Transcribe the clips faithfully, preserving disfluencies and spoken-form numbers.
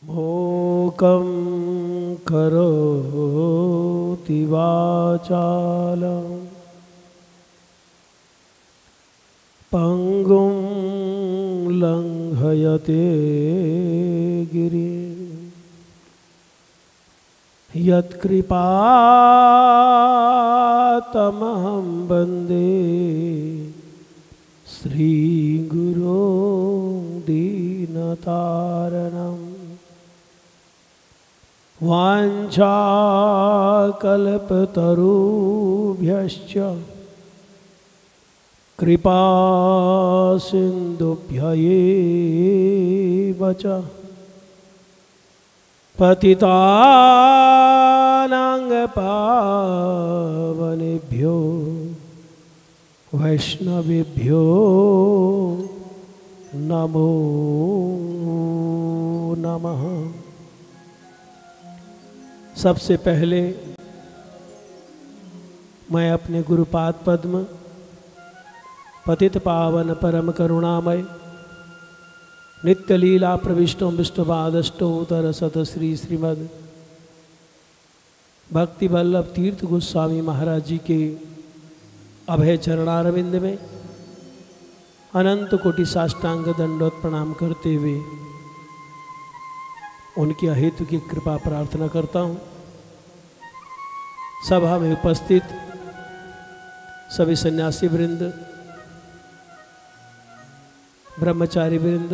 मूकं करोति वाचालं पंगुं लंघयते गिरिं यत्कृपातमहं वन्दे श्रीगुरो दीनतारणम् वाञ्छाकल्पतरुभ्यश्च कृपा सिन्धुभ्यैव च पतितानां पावनेभ्यो वैष्णवेभ्यो नमो नमः। सबसे पहले मैं अपने गुरुपाद पद्म पतित पावन परम करुणामय नित्य लीला प्रविष्टो विष्णुपादष्टो उतर सत श्री श्रीमद भक्ति वल्लभ तीर्थ गोस्वामी महाराज जी के अभय चरणारविंद में अनंत कोटि साष्टांग दंडोत प्रणाम करते हुए उनकी अहेतु की कृपा प्रार्थना करता हूँ। सभा में उपस्थित सभी सन्यासी वृंद, ब्रह्मचारी वृंद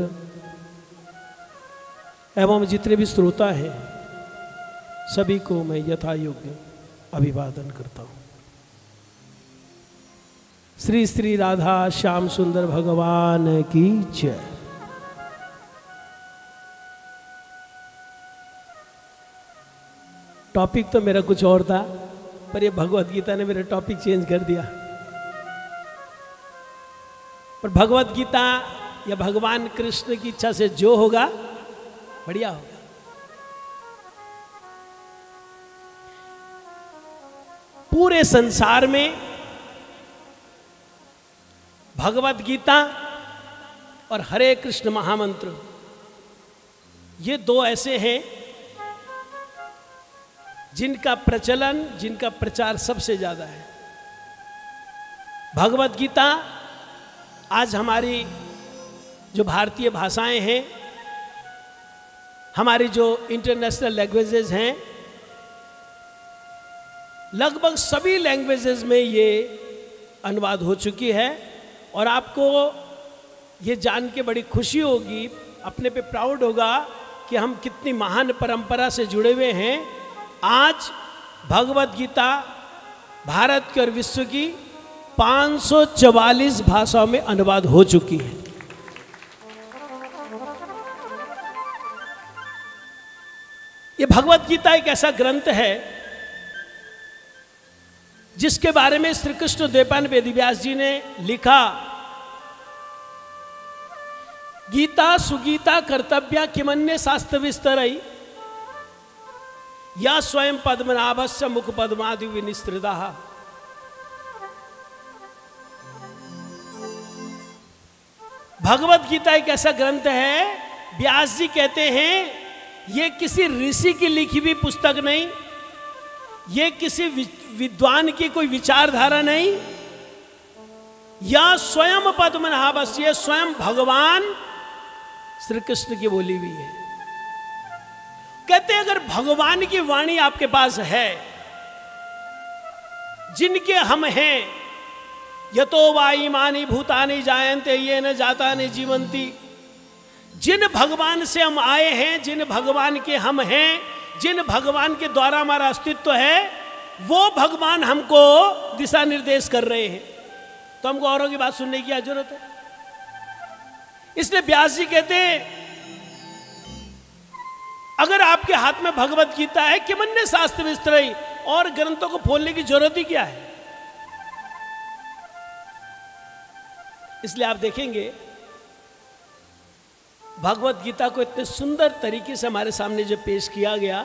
एवं जितने भी श्रोता हैं, सभी को मैं यथा योग्य अभिवादन करता हूँ। श्री श्री राधा श्याम सुंदर भगवान की जय। टॉपिक तो मेरा कुछ और था, पर ये भगवत गीता ने मेरा टॉपिक चेंज कर दिया। पर भगवत गीता या भगवान कृष्ण की इच्छा से जो होगा बढ़िया होगा। पूरे संसार में भगवत गीता और हरे कृष्ण महामंत्र ये दो ऐसे हैं जिनका प्रचलन, जिनका प्रचार सबसे ज्यादा है। भगवत गीता आज हमारी जो भारतीय भाषाएं हैं, हमारी जो इंटरनेशनल लैंग्वेजेस हैं, लगभग सभी लैंग्वेजेस में ये अनुवाद हो चुकी है। और आपको ये जान के बड़ी खुशी होगी, अपने पे प्राउड होगा कि हम कितनी महान परंपरा से जुड़े हुए हैं। आज भगवत गीता भारत की और विश्व की पाँच सौ चवालीस भाषाओं में अनुवाद हो चुकी है। ये भगवत गीता एक ऐसा ग्रंथ है जिसके बारे में श्री कृष्ण द्वैपायन वेदव्यास जी ने लिखा, गीता सुगीता कर्तव्या किमन्य शास्त्र विस्तरई या स्वयं पद्मनाभस्य मुख पद्मादि विनिस्तृता। भगवत गीता एक ऐसा ग्रंथ है, व्यास जी कहते हैं ये किसी ऋषि की लिखी हुई पुस्तक नहीं, ये किसी विद्वान की कोई विचारधारा नहीं, या स्वयं पद्मनाभस्य, स्वयं भगवान श्री कृष्ण की बोली हुई है। कहते हैं अगर भगवान की वाणी आपके पास है, जिनके हम हैं, यतो वा इमानि भूतानि जायन्ते येन जातानि जीवन्ति, जिन भगवान से हम आए हैं, जिन भगवान के हम हैं, जिन भगवान के द्वारा हमारा अस्तित्व है, वो भगवान हमको दिशा निर्देश कर रहे हैं, तो हमको औरों की बात सुनने की क्या जरूरत है। इसलिए व्यास जी कहते हैं अगर आपके हाथ में भगवत गीता है, किमन्य शास्त्र विस्तरई, और ग्रंथों को खोलने की जरूरत ही क्या है। इसलिए आप देखेंगे भगवत गीता को इतने सुंदर तरीके से हमारे सामने जो पेश किया गया,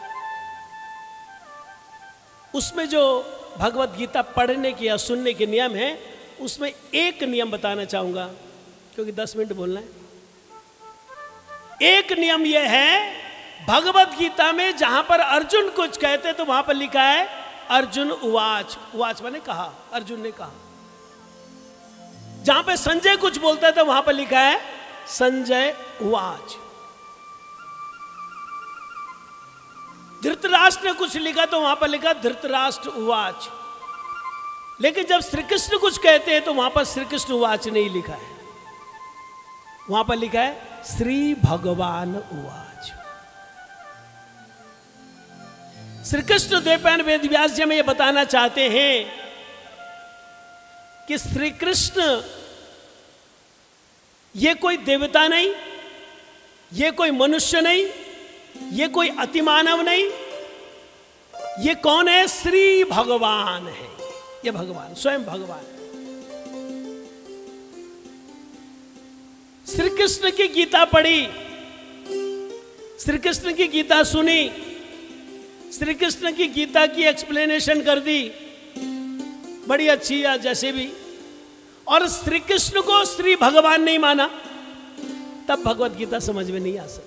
उसमें जो भगवत गीता पढ़ने के या सुनने के नियम हैं, उसमें एक नियम बताना चाहूंगा, क्योंकि दस मिनट बोलना है। एक नियम यह है भगवत गीता में जहां पर अर्जुन कुछ कहते तो वहां पर लिखा है अर्जुन उवाच। उवाच माने कहा, अर्जुन ने कहा। जहां पे संजय कुछ बोलता है तो वहां पर लिखा है संजय उवाच। धृतराष्ट्र ने कुछ लिखा तो वहां पर लिखा धृतराष्ट्र उवाच। लेकिन जब श्री कृष्ण कुछ कहते हैं तो वहां पर श्री कृष्ण उवाच नहीं लिखा है, वहां पर लिखा है श्री भगवान उवाच। श्री कृष्ण द्वैपायन वेदव्यास जी में ये बताना चाहते हैं कि श्री कृष्ण ये कोई देवता नहीं, ये कोई मनुष्य नहीं, ये कोई अतिमानव नहीं, ये कौन है? श्री भगवान है। ये भगवान स्वयं भगवान है। श्री कृष्ण की गीता पढ़ी, श्री कृष्ण की गीता सुनी, श्री कृष्ण की गीता की एक्सप्लेनेशन कर दी, बड़ी अच्छी है जैसे भी, और श्री कृष्ण को श्री भगवान नहीं माना, तब भगवत गीता समझ में नहीं आ सकती।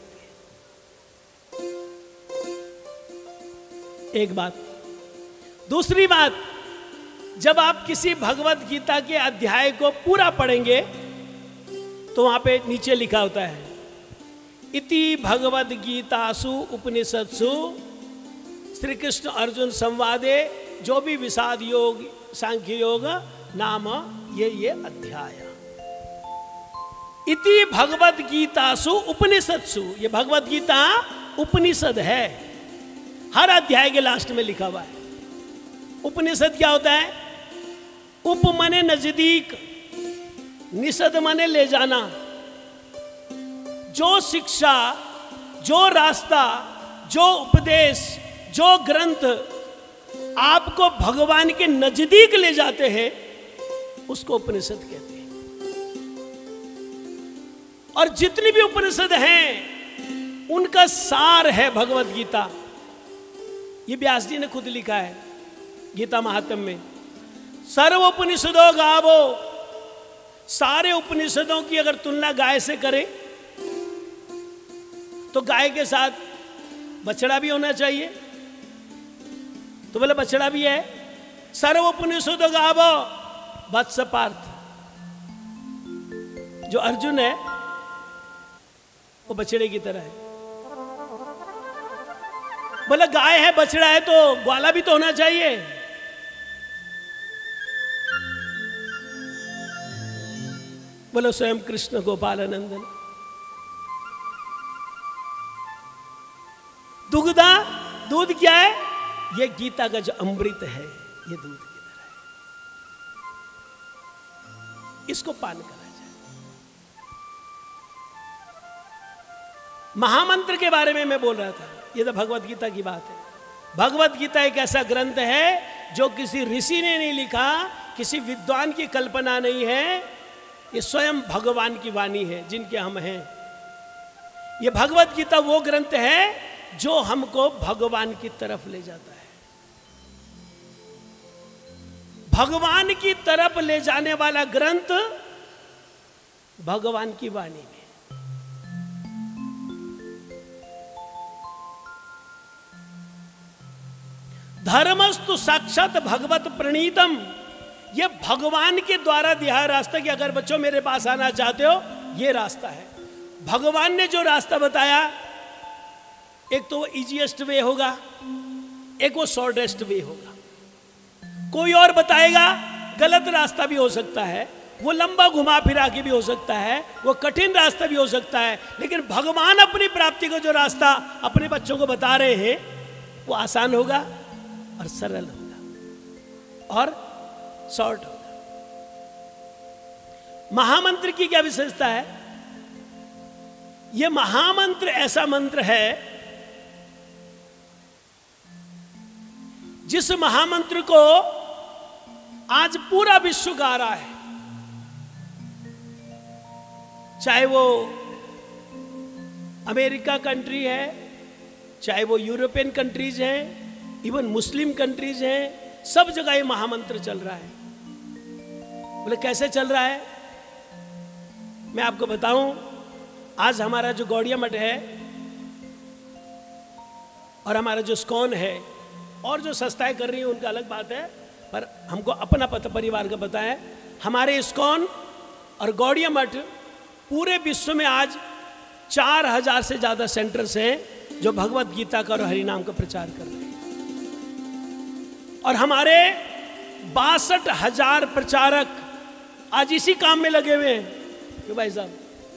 एक बात। दूसरी बात, जब आप किसी भगवत गीता के अध्याय को पूरा पढ़ेंगे तो वहां पे नीचे लिखा होता है इति भगवद गीतासु उपनिषत्सु श्री कृष्ण अर्जुन संवादे, जो भी विषाद योग सांख्य योग नाम ये ये अध्याय। इति भगवद गीतासु उपनिषत्सु, ये भगवद गीता उपनिषद है, हर अध्याय के लास्ट में लिखा हुआ है। उपनिषद क्या होता है? उप माने नजदीक, निषद माने ले जाना। जो शिक्षा, जो रास्ता, जो उपदेश, जो ग्रंथ आपको भगवान के नजदीक ले जाते हैं उसको उपनिषद कहते हैं। और जितनी भी उपनिषद हैं उनका सार है भगवत गीता। ये व्यास जी ने खुद लिखा है गीता महात्म्य में, सर्व उपनिषदों गावो। सारे उपनिषदों की अगर तुलना गाय से करें तो गाय के साथ बछड़ा भी होना चाहिए, तो बोले बछड़ा भी है। सर्व उपनिषदों गावो वत्स पार्थ, जो अर्जुन है वो बछड़े की तरह है। बोले गाय है बछड़ा है तो ग्वाला भी तो होना चाहिए। बोलो स्वयं कृष्ण गोपालानंदन। दुग्धा, दूध क्या है? ये गीता का जो अमृत है, ये दूध की तरह है, इसको पान करा जाए। महामंत्र के बारे में मैं बोल रहा था, ये तो भगवत गीता की बात है। भगवत गीता एक ऐसा ग्रंथ है जो किसी ऋषि ने नहीं लिखा, किसी विद्वान की कल्पना नहीं है, ये स्वयं भगवान की वाणी है जिनके हम हैं। ये भगवत गीता वो ग्रंथ है जो हमको भगवान की तरफ ले जाता है। भगवान की तरफ ले जाने वाला ग्रंथ भगवान की वाणी में। धर्मस्तु साक्षात भगवत प्रणीतम, ये भगवान के द्वारा दिया रास्ता कि अगर बच्चों मेरे पास आना चाहते हो ये रास्ता है। भगवान ने जो रास्ता बताया, एक तो वो इजीएस्ट वे होगा, एक वो शॉर्टेस्ट वे होगा। कोई और बताएगा गलत रास्ता भी हो सकता है, वो लंबा घुमा फिरा के भी हो सकता है, वो कठिन रास्ता भी हो सकता है, लेकिन भगवान अपनी प्राप्ति को जो रास्ता अपने बच्चों को बता रहे हैं वो आसान होगा और सरल होगा और शॉर्ट होगा। महामंत्र की क्या विशेषता है? यह महामंत्र ऐसा मंत्र है जिस महामंत्र को आज पूरा विश्व गा रहा है, चाहे वो अमेरिका कंट्री है, चाहे वो यूरोपियन कंट्रीज हैं, इवन मुस्लिम कंट्रीज हैं, सब जगह ये महामंत्र चल रहा है। बोले कैसे चल रहा है? मैं आपको बताऊं, आज हमारा जो गौड़िया मठ है और हमारा जो स्कॉन है और जो संस्थाएं कर रही है उनका अलग बात है, पर हमको अपना पता परिवार का पता है। हमारे स्कॉन और गौड़िया मठ पूरे विश्व में आज चार हजार से ज्यादा सेंटर्स हैं जो भगवत गीता का और हरिनाम का प्रचार कर रहे हैं, और हमारे बासठ हजार प्रचारक आज इसी काम में लगे हुए हैं। क्यों भाई साहब,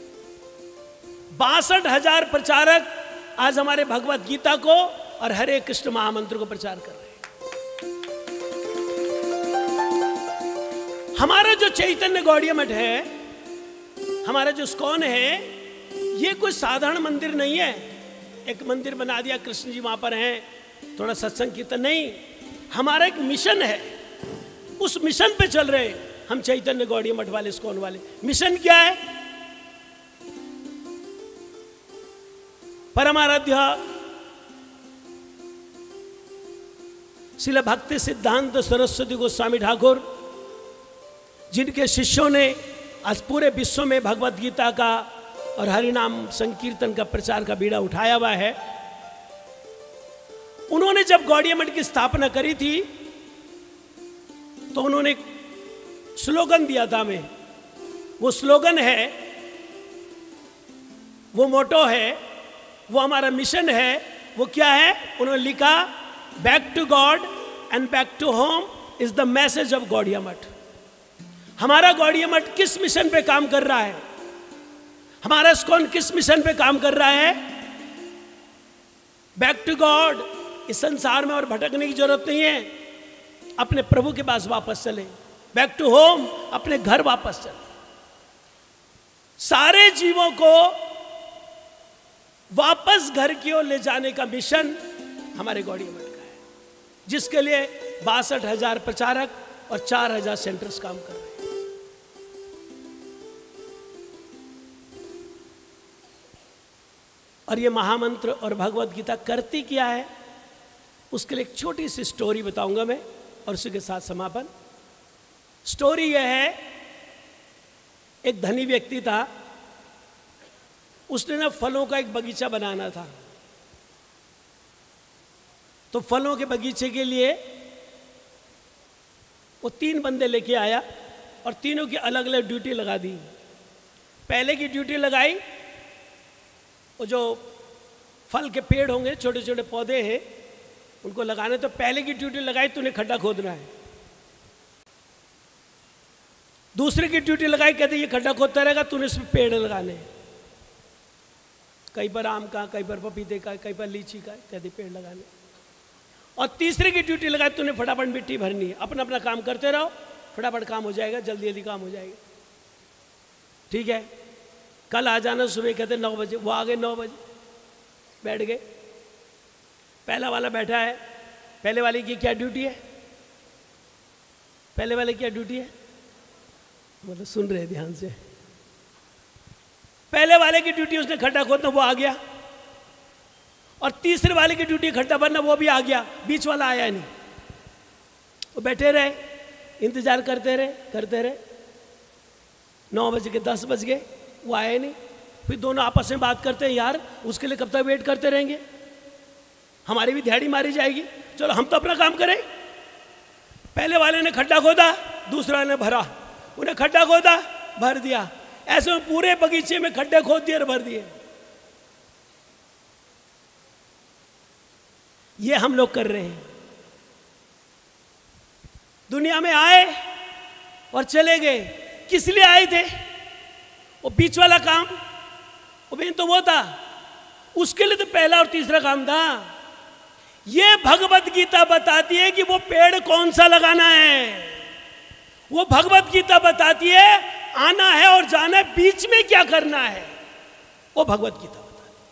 बासठ हजार प्रचारक आज हमारे भगवत गीता को और हरे कृष्ण महामंत्र को प्रचार कर रहे हैं। हमारा जो चैतन्य गौड़िया मठ है, हमारा जो स्कॉन है, ये कोई साधारण मंदिर नहीं है। एक मंदिर बना दिया, कृष्ण जी वहां पर हैं, थोड़ा सत्संग कीर्तन नहीं। हमारा एक मिशन है, उस मिशन पे चल रहे हैं हम चैतन्य गौड़िया मठ वाले, स्कॉन वाले। मिशन क्या है? परमाराध्य श्रील भक्ति सिद्धांत सरस्वती गोस्वामी ठाकुर, जिनके शिष्यों ने आज पूरे विश्व में भगवत गीता का और हरिनाम संकीर्तन का प्रचार का बीड़ा उठाया हुआ है, उन्होंने जब गौड़िया मठ की स्थापना करी थी तो उन्होंने स्लोगन दिया था हमें। वो स्लोगन है, वो मोटो है, वो हमारा मिशन है। वो क्या है? उन्होंने लिखा, back to God and back to home is the message of Gaudiya Math. हमारा गौड़िया मठ किस मिशन पे काम कर रहा है? हमारा स्कॉन किस मिशन पे काम कर रहा है? Back to God. इस संसार में और भटकने की जरूरत नहीं है, अपने प्रभु के पास वापस चले। बैक टू होम, अपने घर वापस चले। सारे जीवों को वापस घर की ओर ले जाने का मिशन हमारे गौड़िया मठ का है, जिसके लिए बासठ हजार प्रचारक और चार हजार सेंटर्स काम कर रहे हैं। और ये महामंत्र और भगवत गीता करती क्या है, उसके लिए एक छोटी सी स्टोरी बताऊंगा मैं, और उसी के साथ समापन। स्टोरी यह है, एक धनी व्यक्ति था, उसने ना फलों का एक बगीचा बनाना था। तो फलों के बगीचे के लिए वो तीन बंदे लेके आया और तीनों की अलग अलग ड्यूटी लगा दी। पहले की ड्यूटी लगाई, वो जो फल के पेड़ होंगे, छोटे छोटे पौधे हैं, उनको लगाने। तो पहले की ड्यूटी लगाई, तूने खड्डा खोदना है। दूसरे की ड्यूटी लगाई, कहते ये खड्डा खोदता रहेगा, तूने इसमें पेड़ लगाने हैं। कहीं पर आम का, कहीं पर पपीते का, कहीं पर लीची का, इत्यादि पेड़ लगाने। और तीसरे की ड्यूटी लगाई, तूने फटाफट मिट्टी भरनी है। अपना अपना काम करते रहो, फटाफट काम हो जाएगा, जल्दी जल्दी काम हो जाएगा। ठीक है, कल आ जाना सुबह। कहते नौ बजे। वो आ गए नौ बजे, बैठ गए। पहला वाला बैठा है। पहले वाले की क्या ड्यूटी है? पहले वाले की क्या ड्यूटी है? मतलब सुन रहे ध्यान से। पहले वाले की ड्यूटी उसने खड्डा खोदना, वो आ गया। और तीसरे वाले की ड्यूटी खड्डा भरना, वो भी आ गया। बीच वाला आया नहीं। वो बैठे रहे, इंतजार करते रहे करते रहे नौ बज के दस बज गए, वो आए नहीं। फिर दोनों आपस में बात करते हैं, यार उसके लिए कब तक वेट करते रहेंगे, हमारी भी दिहाड़ी मारी जाएगी, चलो हम तो अपना काम करें। पहले वाले ने खड्डा खोदा, दूसरा वाले ने भरा। उन्हें खड्डा खोदा, भर दिया। ऐसे में पूरे बगीचे में खड्डे खोद दिए और भर दिए। ये हम लोग कर रहे हैं। दुनिया में आए और चले गए। किस लिए आए थे? वो बीच वाला काम, वो भी तो वो था, उसके लिए तो पहला और तीसरा काम था। ये भगवत गीता बताती है कि वो पेड़ कौन सा लगाना है। वो भगवत गीता बताती है आना है और जाना है, बीच में क्या करना है, वो भगवत गीता बताती है।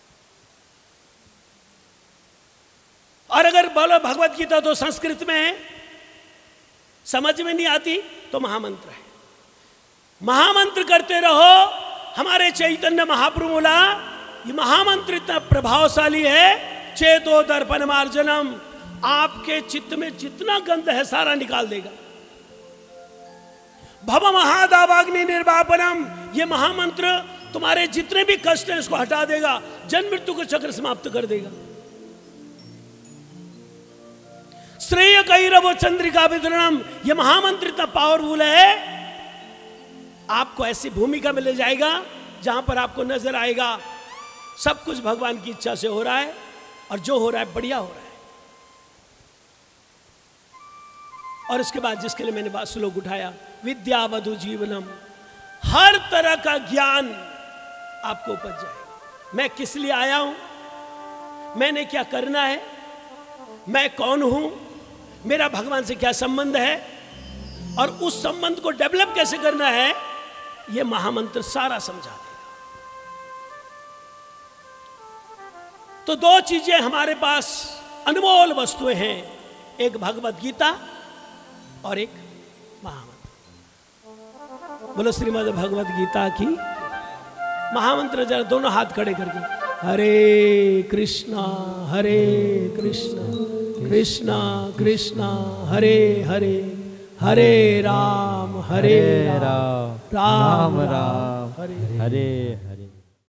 और अगर बोलो भगवत गीता तो संस्कृत में है, समझ में नहीं आती, तो महामंत्र है। महामंत्र करते रहो। हमारे चैतन्य महाप्रभु बोला, ये महामंत्र इतना प्रभावशाली है, चेतो दर्पण मार्जनम, आपके चित्त में जितना गंध है सारा निकाल देगा। भव महादावाग्नि निर्वापनम, ये महामंत्र तुम्हारे जितने भी कष्ट हैं उसको हटा देगा, जन्म मृत्यु को चक्र समाप्त कर देगा। श्रेय कैरव चंद्रिका वितरणम, यह महामंत्र इतना पावरफुल है, आपको ऐसी भूमिका में ले जाएगा जहां पर आपको नजर आएगा सब कुछ भगवान की इच्छा से हो रहा है, और जो हो रहा है बढ़िया हो रहा है। और इसके बाद जिसके लिए मैंने बात श्लोक उठाया, विद्या वधु जीवनम, हर तरह का ज्ञान आपको उपज जाएगा। मैं किस लिए आया हूं, मैंने क्या करना है, मैं कौन हूं, मेरा भगवान से क्या संबंध है, और उस संबंध को डेवलप कैसे करना है, यह महामंत्र सारा समझा देगा। तो दो चीजें हमारे पास अनमोल वस्तुएं हैं, एक भगवत गीता और एक महामंत्र। बोलो श्रीमद् भगवत गीता की। महामंत्र जरा दोनों हाथ खड़े करके, हरे कृष्णा हरे कृष्णा कृष्णा कृष्णा हरे हरे, हरे राम हरे राम राम राम हरे हरे हरे।